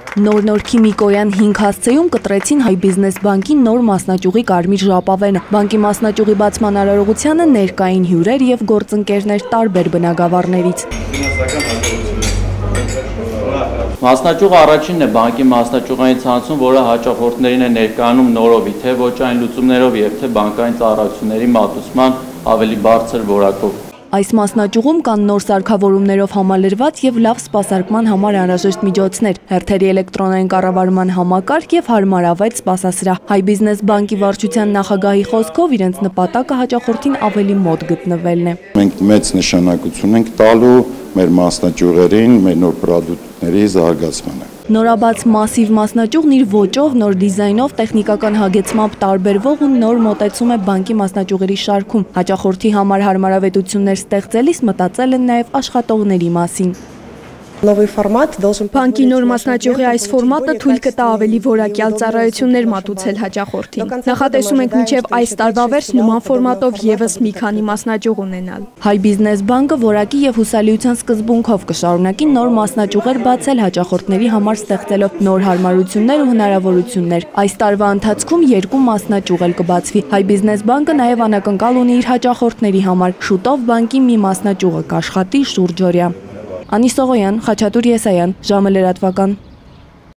Նոր քիմիկոյան 5 հասցեում կտրեցին Հայ բիզնես բանկի նոր մասնաճյուղի կարմիր ժապավենը։ Բանկի մասնաճյուղի բացման արարողությանը ներկային հյուրեր եւ գործընկերներ տարբեր բնագավառներից։ Մասնաճյուղը առաջինն է բանկի մասնաճյուղային ցանցում, որը հաճախորդներին է ներկայանում նորովի, թե ոչ այն լուծումներով եւ թե բանկային ծառայությունների մատուցման ավելի բարձր որակով։ Այս մասնաճյուղում կան նոր սարքավորումներով համալրված եւ լավ սպասարկման համար անհրաժեշտ միջոցներ, հերթերի էլեկտրոնային կառավարման համակարգ եւ հարմարավետ սպասասրահ։ Հայ բիզնես բանկի վարչության նախագահի խոսքով իրենց նպատակը հաճախորդին ավելի մոտ գտնվելն է։ Մենք մեծ նշանակություն ենք տալու մեր մասնաճյուղերին, մեր նոր պրոդուկտների զարգացմանը։ Նորաբաց մասիվ մասնաճյուղն իր ոճով, նոր դիզայնով, տեխնիկական հագեցմամբ տարբերվող ու նոր մոտեցում է բանկի մասնաճյուղերի շարքում։ Հաճախորդի համար հարմարավետություններ ստեղծելիս մտածել են նաև աշխատողների մասին։ Բանկի նոր մասնաճյուղի այս ֆորմատը թույլ կտա ավելի որակյալ ծառայություններ մատուցել հաճախորդին։ Նախատեսում ենք մինչև այս տարվա վերջ նման ֆորմատով եւս մի քանի մասնաճյուղ ունենալ։ Հայ բիզնես բանկը որակի եւ հուսալիության սկզբունքով կշարունակի նոր մասնաճյուղեր բացել հաճախորդների համար, ստեղծելով նոր հարմարություններ ու հնարավորություններ։ Այս տարվա ընթացքում 2 մասնաճյուղ էլ կբացվի։ Հայ բիզնես բանկը նաև անակնկալ ունի իր հաճախորդների համար։ Շուտով բանկի մի մասնաճյուղը կաշխատի շուրջօրյա։ Անի Սողոյան, Խաչատուր Եսայան, ժամը լրատվական։